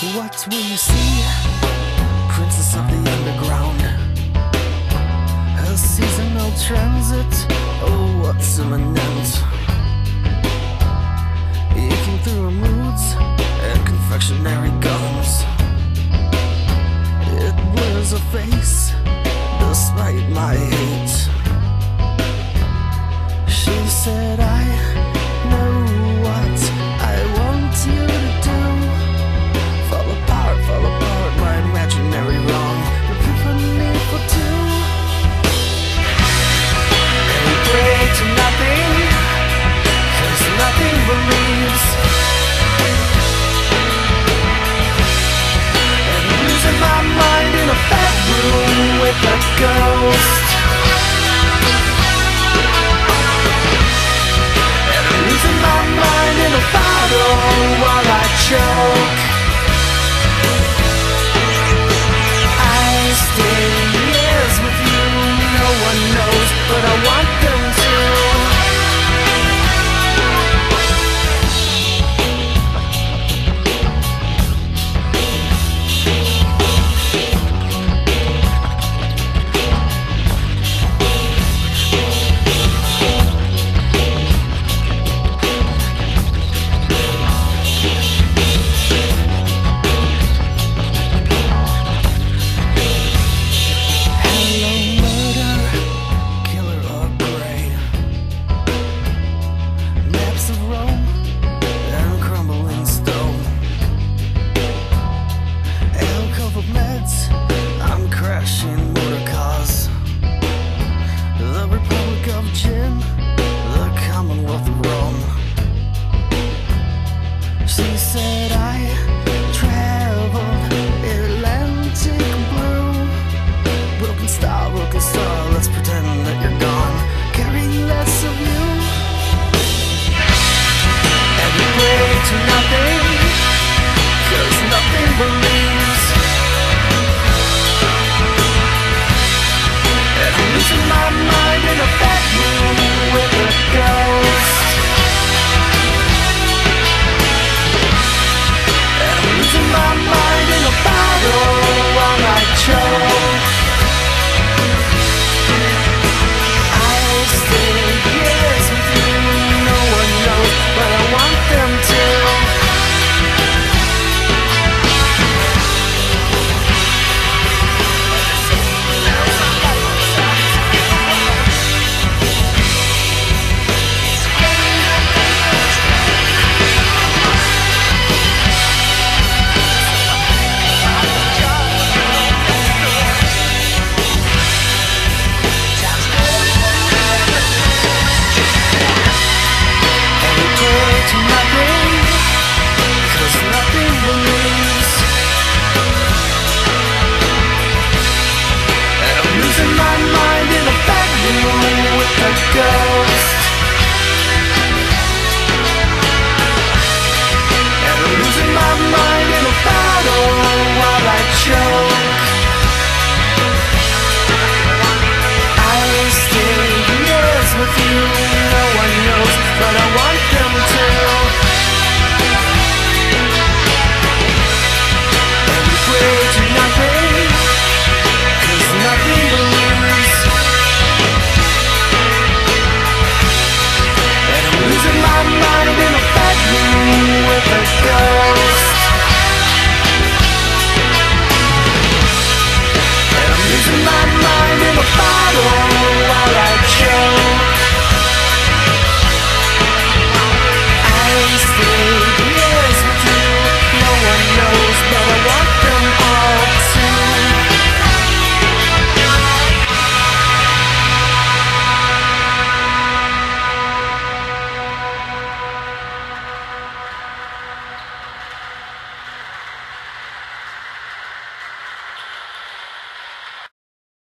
What will you see? Princess of the underground. Her seasonal transit, oh what's imminent? Aching through her moods and confectionery gums. It blurs her face despite my hate. She said I know what I want you to do. Fall apart, my imaginary wrong. Epiphany for two. And we pray to nothing, 'cause nothing believes. And I'm losing my mind in a bedroom with a ghost. And I'm losing my mind in a bottle while I choke. Stay years with you, no one knows, but I want them to. She said I traveled Atlantic blue. Broken star, let's pretend that you're gone. Carry less of you. And we pray to nothing, 'cause nothing believes. And I'm losing my mind in a bedroom with a ghost. My mind in a bottle while I choke. I'll stay years with you, no one knows, but I want them to. Ghost. And I'm losing my mind in a bottle while I choke. I'll stay years with you, no one knows, but I want them.